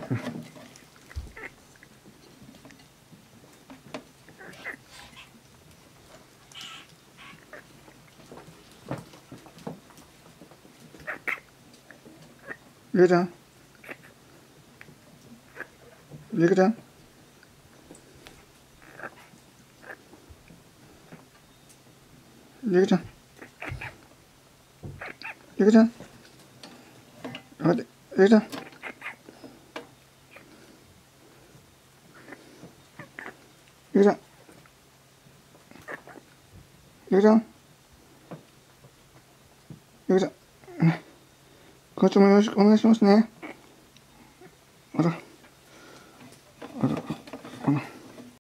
ゆうちゃん、ゆうちゃん、ゆうちゃん、ゆうちゃん、待って、ゆうちゃん、ゆうちゃん、ゆうちゃん、ゆうちゃん、こっちもよろしくお願いしますね。